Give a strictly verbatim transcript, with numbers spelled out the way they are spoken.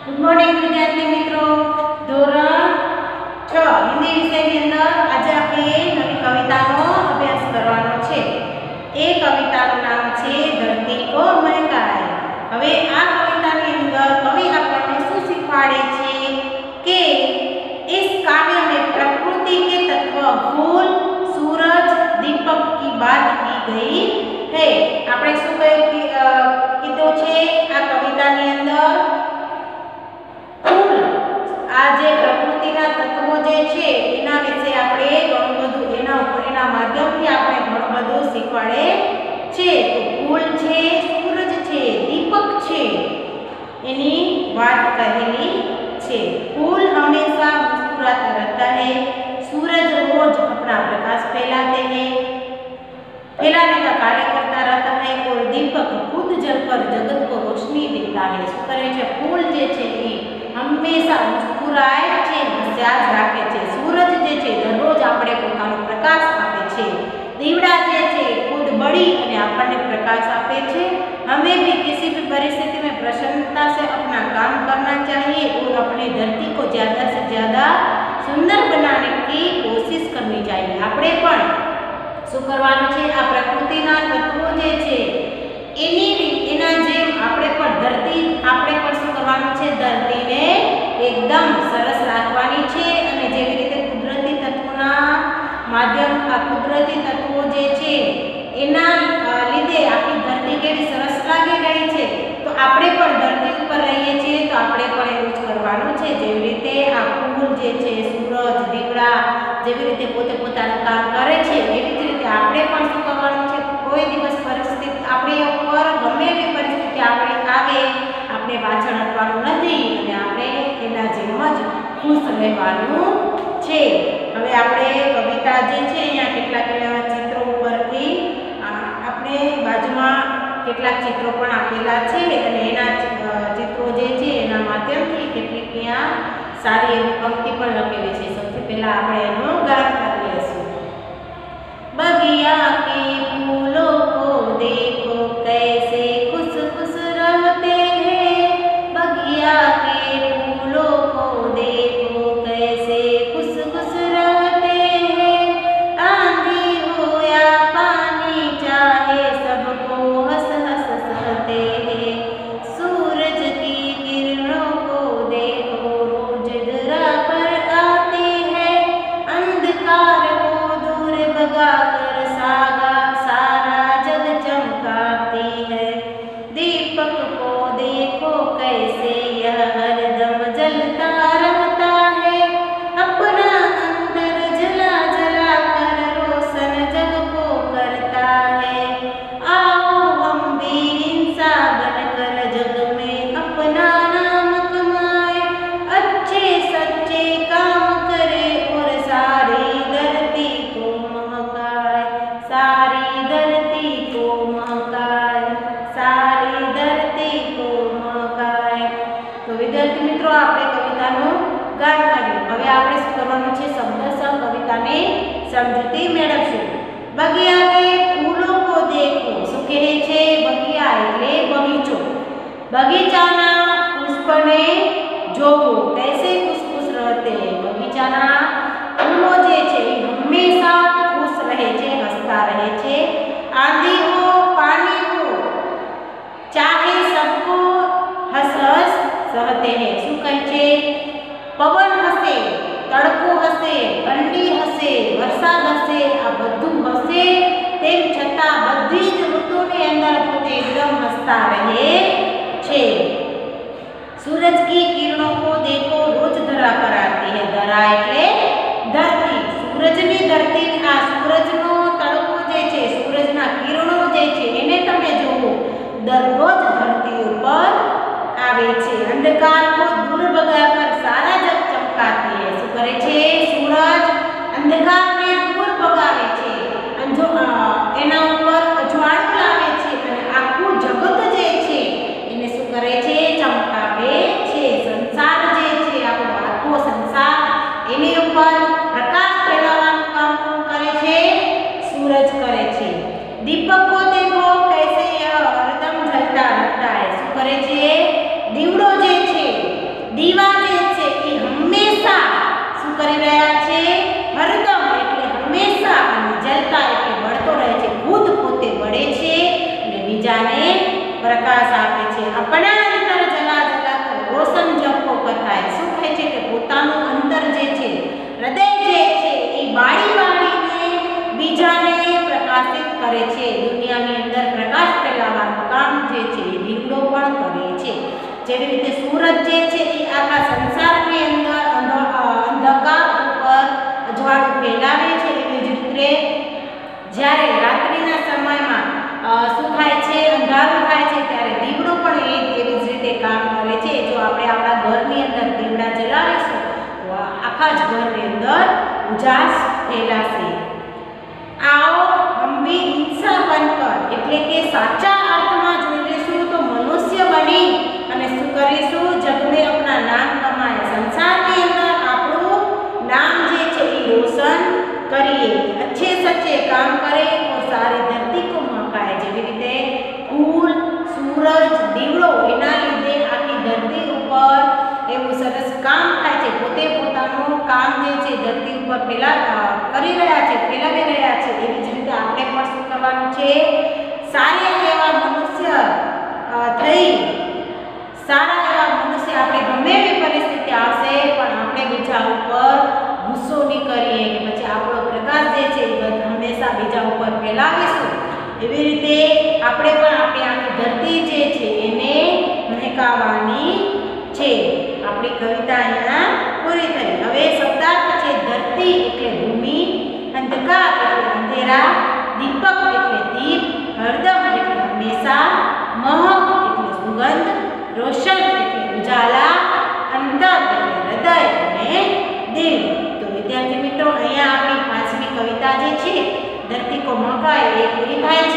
Good morning विद्यार्थी मित्रों। ધોરણ છ હિન્દી વિષયની અંદર આજે આપણે નવી કવિતાનો અભ્યાસ કરવાનો છે। એ કવિતાનું નામ છે ધરતી કો મહેકાય। હવે આ કવિતાની અંદર કવિ આપણને શું શીખવાડે છે કે इस काव्य में प्रकृति के तत्व फूल सूरज दीपक की बात की गई है। આપણે શું કીધું છે આ કવિતાની અંદર આ જે પ્રકૃતિના તત્વો જે છે એના વિશે આપણે ઘણું બધું એના ઉપર એના માધ્યમથી આપણે ઘણું બધું શીખવાડે છે। તો ફૂલ છે, સૂરજ છે, દીપક છે, એની વાત કહેલી છે। फूल हमेशा मुस्कुराता रहता है, सूरज रोज अपना प्रकाश फैलाते हैं फैलाने का कार्य करता रहता है और दीपक खुद जलकर जगत को रोशनी देता है। શું કરે છે? ફૂલ જે છે એ હંમેશા મુસ્કુરાય છે, હસ્યાજ રાખે છે। સૂરજ જે છે દરરોજ આપણે પોતાનો પ્રકાશ આપે છે। દીવડા જે છે ખુદ બળી અને આપણને પ્રકાશ આપે છે। हमें भी किसी भी परिस्थिति में प्रसन्नता से अपना काम करना चाहिए और अपनी धरती को ज़्यादा से ज़्यादा सुंदर बनाने की कोशिश करनी चाहिए। આપણે પણ શું કરવાનું છે? આ પ્રકૃતિના તત્વો જે છે એની એના જેમ આપણે પણ ધરતી આપણે પણ શું કરવાનું છે? ધરતીને એકદમ સરસ રાખવાની છે અને જેવી રીતે કુદરતી તત્વોના માધ્યમ આ કુદરતી તત્વો જે છે એના લીધે આખી ધરતી કેવી સરસ લાગી રહી છે, તો આપણે પણ ધરતી ઉપર રહીએ છીએ તો આપણે પણ એવું જ કરવાનું છે। જેવી રીતે આ ફૂલ જે છે, સૂરજ, દીવડા જેવી રીતે પોતે પોતાનું કામ કરે છે એવી જ રીતે આપણે પણ શું કરવાનું છે? કોઈ દિવસ પરિસ્થિતિ આપણી ઉપર ગમે એવી પરિસ્થિતિ આપણે આવે આપણે પાછળ હટવાનું નથી અને આપણે એના જેમ જ ખુશ રહેવાનું છે। હવે આપણે કવિતા જે છે અહીંયા કેટલાક ચિત્રો ઉપરથી આપણે બાજુમાં કેટલાક ચિત્રો પણ આપેલા છે અને એના ચિત્રો જે છે એના માધ્યમથી કેટલીક અહીંયા સારી એવી પંક્તિ પણ લખેલી છે। સૌથી પહેલા આપણે એનું ગાન કરી લઈશું। बगिया के फूलों को देखो कैसे खुश खुश रहते हैं, बगिया के फूलों को देखो कैसे खुश खुश रहते हैं, आंधी हो या पानी चाहे सबको हंस हंस सहते हैं, सूरज की किरणों को देखो रोज धरा पर आते हैं, अंधकार को दूर भगाकर सागा सारा जग चमकाती है, दीपक को देखो कैसे यह हरदम जलता रहता है, अपना अंदर जला जला कर रोशन जग को करता है, आओ हम भी हिंसा बनकर जग में अपना नाम कमाए, अच्छे सच्चे काम करे और सारी धरती को महकाए, सारी धरती को महकाए, सारी धरती को महकाए। तो विद्यार्थी मित्रों આપણે કવિતાનું ગાન કર્યું। હવે આપણે શું કરવાનું છે? શબ્દસહ કવિતાની સમજૂતી મેળવશું। બગિયા કે ફૂલો કો દેખો શું કહે છે? બગિયા એટલે બગીચો, બગીચાના પુષ્પને જોવો कैसे खुश खुश रहते हैं, બગીચાના ફૂલો જે છે એ હંમેશા ખુશ રહે છે, હસતા રહે છે, आंधी हो पानी हो चाहे सबको हंस हंस सहते हैं। શું કહે છે? પવન હશે, તડકો હશે, ઠંડી હશે, વરસાદ હશે, આ બધું હશે તેમ છતાં બધી જ ઋતુની અંદર પોતે એકદમ હસતા રહે છે। सूरज की किरणों को देखो रोज धरा पर आती है, धरा એટલે ધરતી, સૂરજની ધરતી આ સૂરજનો તડકો જે છે સૂરજના કિરણો જે છે એને તમે જોવો દરરોજ ધરતી ઉપર આવે છે, અંધકાર को दूर भगाकर सारा जग चमकाती है। શું કરે છે? સૂરજ અંધકારને દૂર ભગાવે છે, જો એના ઉપર જ્વાળા લાવે છે અને આખું જગત જે છે એને શું કરે છે? ચમકાવે છે। સંસાર જે છે આપણો આખો સંસાર એની ઉપર પ્રકાશ ફેલાવવાનું કામ કોણ કરે છે? સૂરજ કરે છે। दीपक को देखो कैसे यह हरदम जलता रहता है। શું કરે છે? દીવડો જે છે કરે છે, દુનિયાની અંદર પ્રકાશ ફેલાવવાનું કામ જે છે એ દીવડો પણ કરે છે. જેવી રીતે સૂરજ જે છે એ આખા સંસારની અંદર અંધકાર ઉપર અજવાળું ફેલાવે છે, એવી જ રીતે જ્યારે રાત્રિના સમયમાં શું થાય છે, અંધારું થાય છે, ત્યારે દીવડો પણ એ એવી જ રીતે કામ કરે છે. જો આપણે આપણા ઘરની અંદર દીવડા જલાવીશું તો આખા જ ઘરની અંદર ઉજાસ ફેલાશે. आओ हम भी इंसान बनकर એટલે કે સાચા અર્થમાં જોઈ લઈશું તો મનુષ્ય બની અને શું કરીશું, જગ में अपना नाम कमाए, संसाરની અંદર આપણું નામ જે છે એ રોશન કરીએ, अच्छे सच्चे काम करे और सारी धरती को महकाए. જેવી રીતે ફૂલ, સૂરજ, દીવડો એના લીધે આખી ધરતી ઉપર એવું સરસ કામ થાય છે, પોતે પોતાનું કામ જે છે ધરતી ઉપર ફેલા કરી રહ્યા છે, ફેલાવી રહ્યા છે. એવી જ રીતે આપણે પણ શું કરવાનું છે, સારા એવા મનુષ્ય થઈ સારા એવા મનુષ્ય આપણે ગમે એવી પરિસ્થિતિ આવશે પણ આપણે બીજા ઉપર ગુસ્સો નહીં કરીએ કે પછી આપણો પ્રકાશ જે છે એ હંમેશા બીજા ઉપર ફેલાવીશું. એવી રીતે આપણે પણ આપણી આખી ધરતી જે છે એને મહેકાવવાની છે. આપણી કવિતા અહીંયા પૂરી થઈ. હવે શબ્દાર્થ છે. ધરતી એટલે ભૂમિ, અંધકાર એટલે અંધેરા, દીપક એટલે દીપ, હરદમ એટલે હંમેશા, મહક એટલે સુગંધ, રોશન એટલે ઉજાલા, અંતર એટલે હૃદય અને દિલ. તો વિદ્યાર્થી મિત્રો, અહીંયા આપણી પાંચમી કવિતા જે છે ધરતી કો મહકાए એ પૂરી થાય છે.